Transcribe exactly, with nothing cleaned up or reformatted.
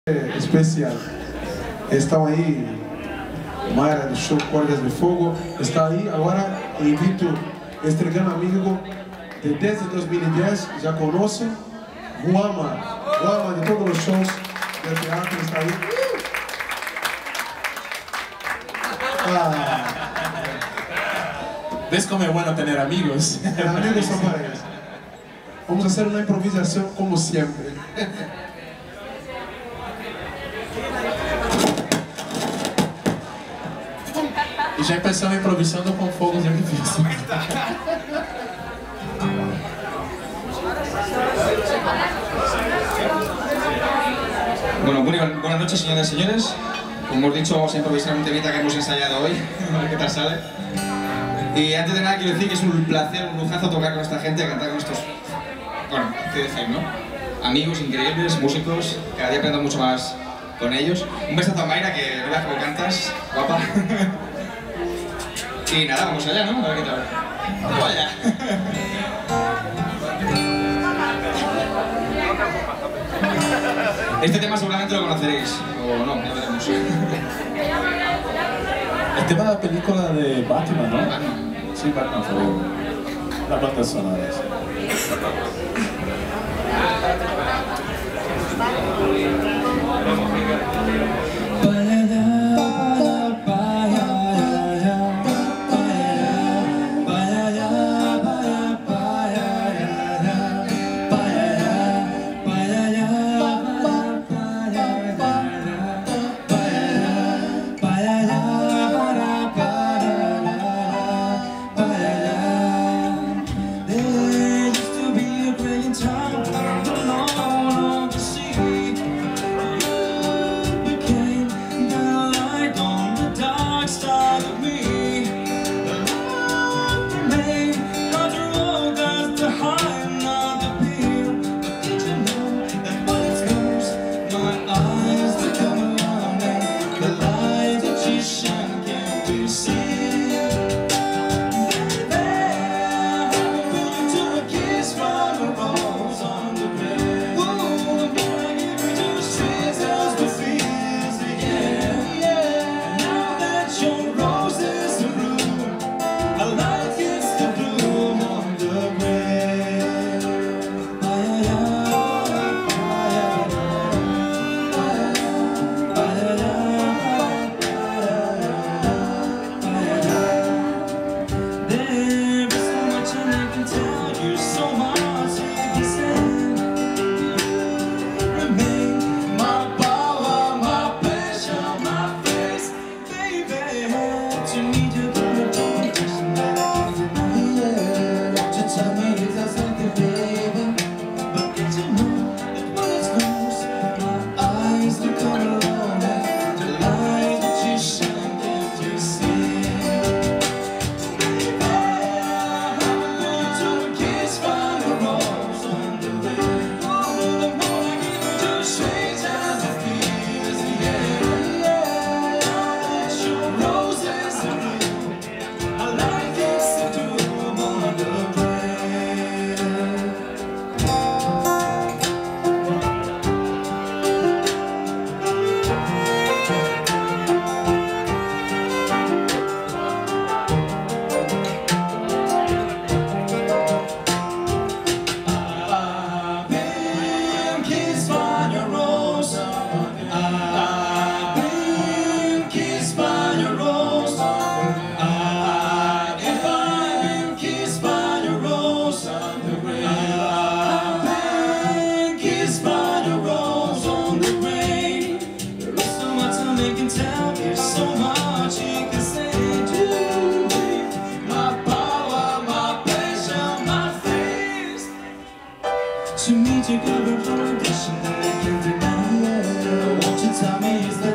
Especial. Estão aí, Mayra do show Cordas de Fogo, está aí. Agora invito este grande amigo de desde dois mil e dez, já conhecem, Guama, Guama de todos os shows do teatro, está aí. Ah. ¿Ves cómo es bueno tener amigos? Amigos são para eles. Vamos fazer uma improvisação como sempre. Y ya empezamos improvisando con fuegos de artificio. Bueno, buenas noches, señoras y señores. Como hemos dicho, vamos a improvisar un temita que hemos ensayado hoy, a ver qué tal sale. Y antes de nada quiero decir que es un placer, un lujazo tocar con esta gente, cantar con estos, bueno, qué decir, ¿no? Amigos increíbles, músicos, cada día aprendo mucho más con ellos. Un besazo a Mayra, que no veas cómo cantas, guapa. Y nada, vamos allá, ¿no? A ver qué tal. ¡Vamos allá! Este tema seguramente lo conoceréis, o no, ya veremos. El tema de la película de Batman, ¿no? Batman. Sí, Batman fue la banda sonora. To meet you, girl, we're on a mission that I can't deny. Won't you tell me is that